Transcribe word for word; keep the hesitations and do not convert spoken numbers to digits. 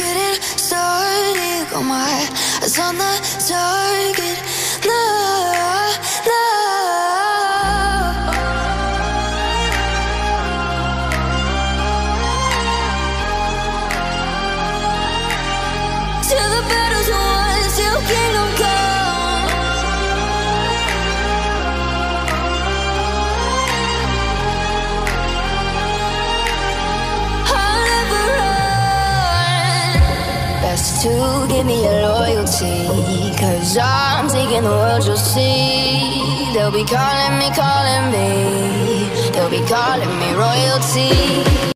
getting started. Got my eyes on the target. No, no. Till the battle's won, till kingdom come. I'll never run. Best to give me your loyalty, 'cause I'm taking the world, you'll see. They'll be calling me, calling me. They'll be calling me royalty.